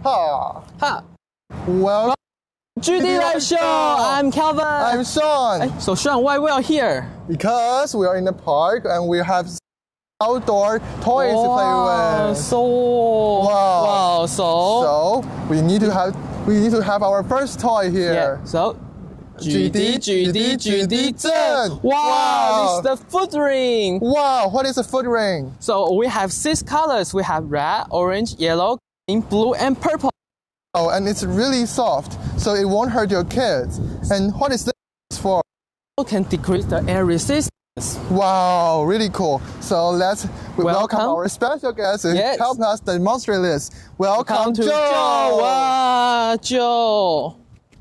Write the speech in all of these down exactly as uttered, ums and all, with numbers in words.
Ha! Ha! Well, G D Live Show! I'm Calvin! I'm Sean! So Sean, why we are here? Because we are in the park and we have outdoor toys wow, to play with. So wow. wow, so so we need to have we need to have our first toy here. Yeah, so G D G D G D Wow, wow, this is the foot ring. Wow, what is a foot ring? So we have six colors. We have red, orange, yellow, green, blue, and purple. Oh, and it's really soft, so it won't hurt your kids. And what is this for? You can decrease the air resistance. Wow, really cool. So let's welcome, welcome our special guest to yes. help us demonstrate this. Welcome, welcome to Joe. Joe. Wow, Joe.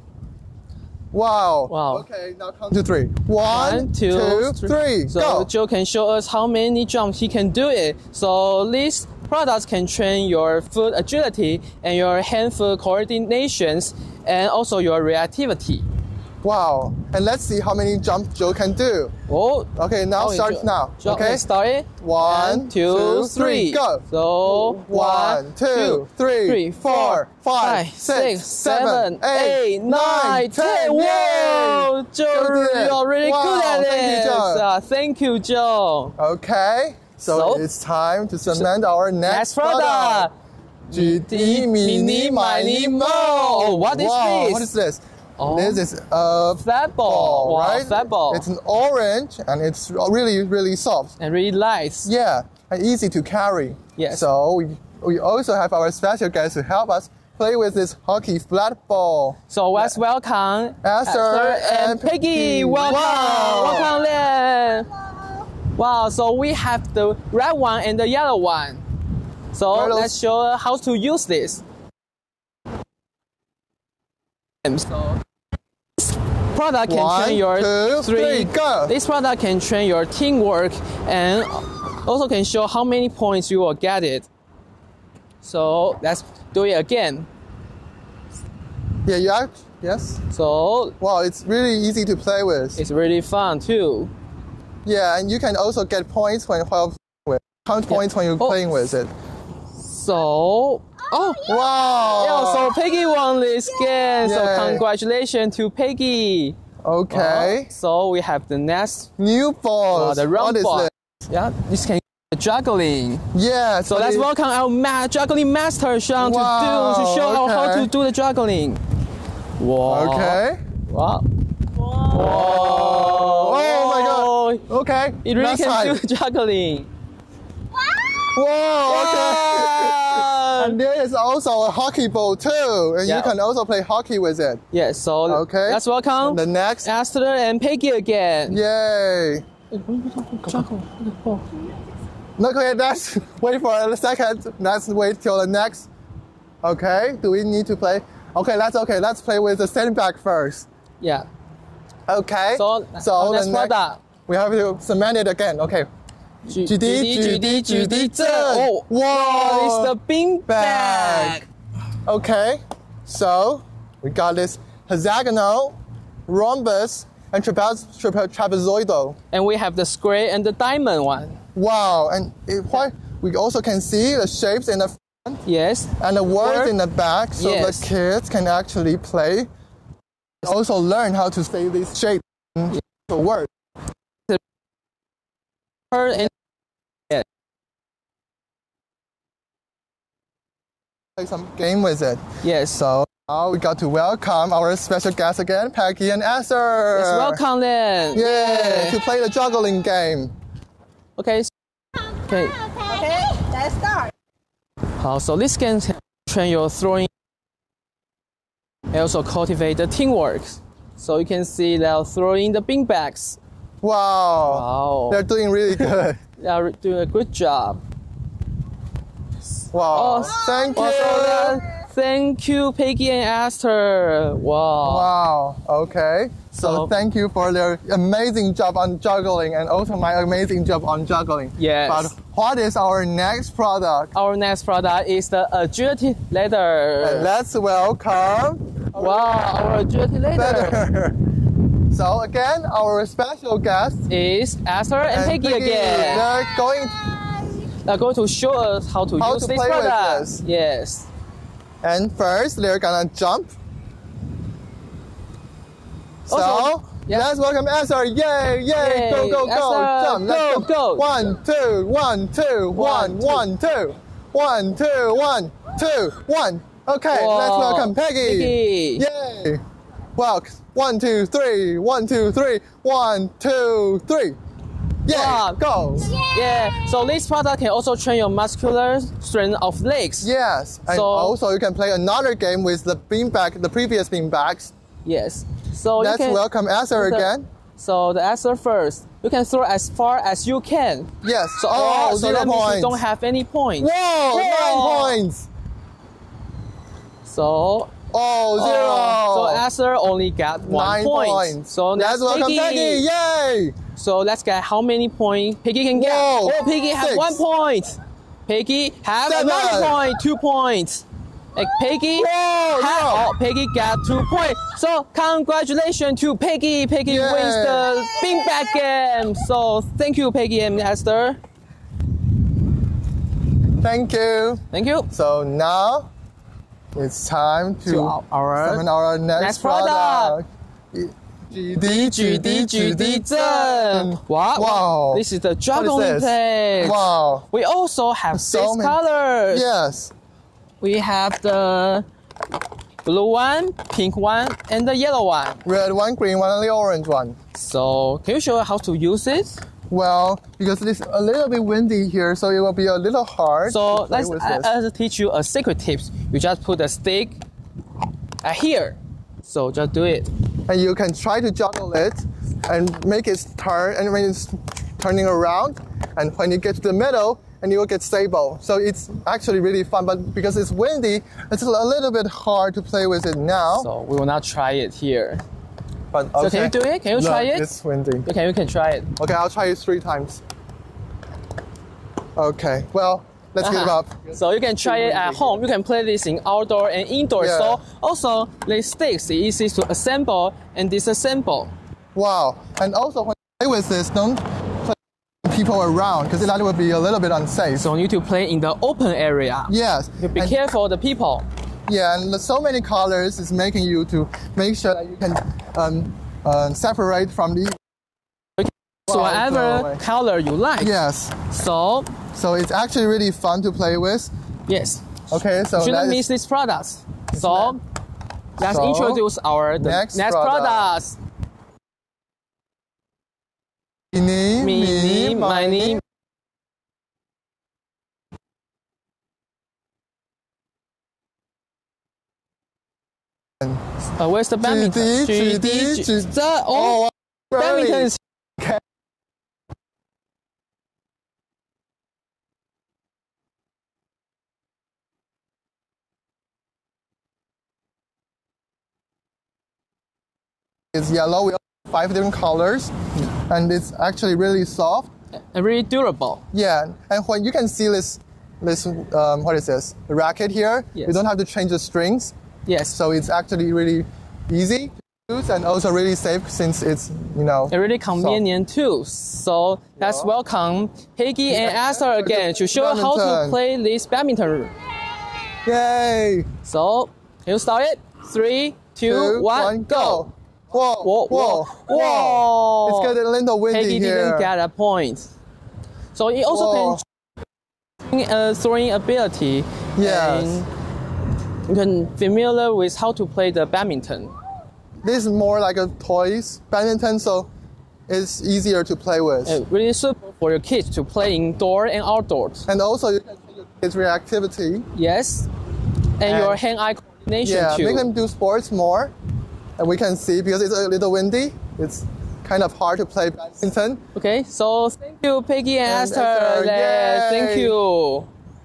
Wow. Wow. Okay, now count to three. One, One two, two, three. three. So Go. Joe can show us how many jumps he can do it. So these products can train your foot agility and your hand-foot coordinations and also your reactivity. Wow. And let's see how many jumps Joe can do. Oh. Okay, now oh, start Joe, now. Joe, okay. Start it. One, One, two, three. Go. So one, two, three, three, four, five, six, seven, eight, nine, ten. Whoa, Joe, Joe did it. you're really Wow, good at thank you, it. Joe. Uh, thank you, Joe. Okay. So, So, it's time to cement our next, Next product. G D Mini Mini Mo. Oh, what is wow, this? What is this? Oh. This is a Flat ball, ball, wow, right? flat ball. It's an orange and it's really, really soft. And really light. Yeah, and easy to carry. Yes. So we, we also have our special guest to help us play with this hockey flat ball. So let's welcome Esther and, and Peggy. Peggy. Welcome, Wow. welcome, Lian. Wow, so we have the red one and the yellow one. So Right, let's show how to use this. So this product can One, train your two, three, go. This product can train your teamwork and also can show how many points you will get it. So let's do it again. Yeah, you are, yes. So Wow, it's really easy to play with. it's really fun too. Yeah, and you can also get points when while with count points when you're Oh. playing with it. So, oh, Wow. yeah, so Peggy won this game. So Yay. congratulations to Peggy. Okay. Wow. So we have the next, New balls. uh, the round what is ball. this? Yeah, this can juggling. Yeah. So let's welcome our ma juggling master Sean Wow, to do to show how, how okay. to do the juggling. Wow. Okay. Wow. Oh, my God. Okay. It really Last can time. do juggling. Whoa. Okay. Wow. And there is also a hockey ball too, and Yeah. you can also play hockey with it. Yes. So Okay. let's welcome And the next. Esther and Peggy again. Yay. Okay, let's wait for a second. Let's wait till the next. Okay, do we need to play? Okay, that's okay. Let's play with the sandbag first. Yeah. Okay. So, so our the next next, product. we have to cement it again. Okay. G G D, G D, G D, Z. Oh, Whoa. it's the bean Bag. bag. Okay. So we got this hexagonal, rhombus, and trape- trape- trapezoidal. And we have the square and the diamond one. Wow. And it, what, we also can see the shapes in the front Yes. and the words Word. in the back, so Yes. the kids can actually play. Also learn how to say these shapes in the word. And Play some game with it. yes. So now we got to welcome our special guests again, Peggy and Esther. Let's welcome them. Yay! To play the juggling game. Okay. Okay. Okay, let's start. Uh, so this can train your throwing and also cultivate the teamwork. So you can see they're throwing the bean bags. Wow. Wow. They're doing really good. They are doing a good job. Wow. Oh, Thank you. Also, thank you, Peggy and Esther. Wow. Wow. Okay. So So- thank you for their amazing job on juggling and also my amazing job on juggling. Yes. But what is our next product? Our next product is the agility ladder. And let's welcome Wow, our agility ladder Better. So again, our special guest is Esther and, Peggy, again. They're going. They're going to show us how to How use to this play with product. this. Yes. And first, they're gonna jump. So, Also, yeah. let's welcome Esther. Yay, yay, Yay, go, go, go, Esther, jump. Let's go, go. go. One, two, one, two, one, One, two. one, two. One, two, one, two, one. Okay, Whoa. let's welcome Peggy. Peggy. Yay. Well, one, two, three, one, two, three, one, two, three. Yay, Wow. go. Yeah. So this product can also train your muscular strength of legs. Yes, and So- also you can play another game with the beanbag, the previous beanbags. Yes. So Let's you can welcome Esther the- again. So the answer first. You can throw as far as you can. Yes. So, oh, so zero that means points. you don't have any points. Whoa, Whoa. nine points. So Oh, zero. oh, so Esther only got one Nine point. points. So let's that's welcome Peggy. Peggy. Yay! So let's get how many points Peggy can get. Whoa, Oh, Peggy has six. one point. Peggy have Seven. another point, two points. Like Peggy, Whoa, have, no. oh, Peggy got two points. So congratulations to Peggy. Peggy Yeah. wins the beanbag game. So thank you, Peggy and Esther. Thank you. Thank you. So now it's time to, To our- our summon our next, next product. G D, G D, G D, Zhen. Wow. Wow. This is the What is juggling this? plate. Wow. We also have So six many- colors. Yes. We have the blue one, pink one, and the yellow one. Red one, green one, and the orange one. So, can you show how to use it? Well, because it's a little bit windy here, so it will be a little hard So, to play let's with I, this. I'll teach you a secret tips. You just put the stick uh, here. So, just do it. And you can try to juggle it and make it turn, and when it's turning around, and when you get to the middle, and you will get stable. So it's actually really fun, but because it's windy, it's a little bit hard to play with it now. So, we will not try it here. But So, okay. can you do it? Can you Look, try it? It's windy. Okay, you can try it. Okay, I'll try it three times. Okay, well, let's give Uh-huh. up. So you can try it at home. You can play this in outdoor and indoor. Yeah. So also the sticks is easy to assemble and disassemble. Wow. And also when you play with this, don't play with people around, because that would be a little bit unsafe. So you need to play in the open area. Yes. Be and- careful of the people. Yeah, and so many colors is making you to make sure that you can um, uh, separate from the. So Wow, whatever go away. color you like. Yes. So So it's actually really fun to play with. yes, Okay, so you shouldn't that miss is, these products. So let's So, introduce our the next next, product. products. mini, Mini, mini. Uh, where's the badminton? G D, G D. The, oh, Oh, really? badminton is Okay. It's yellow. We have five different colors, and it's actually really soft. uh, really durable. Yeah, and when you can see this, this um, what is this? The racket here. Yes. You don't have to change the strings, Yes. so it's actually really easy to use and also really safe since it's you know. And really convenient too. So let's Yeah. welcome Peggy and Esther again to show how to Badminton. play this badminton. Yay! So can you start it? Three, two, Two, one, one, go. Whoa, Whoa, whoa, whoa. It's getting a little windy Peggy here. didn't get a point. So it also Whoa. can uh, throwing ability. Yes. And you can familiar with how to play the badminton. This is more like a toys badminton, so it's easier to play with. Uh, really suitable for your kids to play indoor and outdoors. And also you can see your kids' reactivity. Yes. And, And- your hand-eye coordination Yeah, too. make them do sports more. And we can see because it's a little windy, it's kind of hard to play badminton. Okay, so thank you, Peggy and, And Esther. Esther, there. yay. Thank you.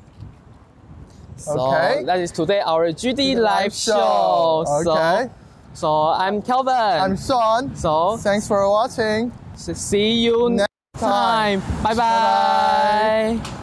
So Okay. that is today our G D The live show. Okay. So, so I'm Kelvin. I'm Sean. so Thanks for watching. see you Next next time. time. Bye bye. Bye-bye.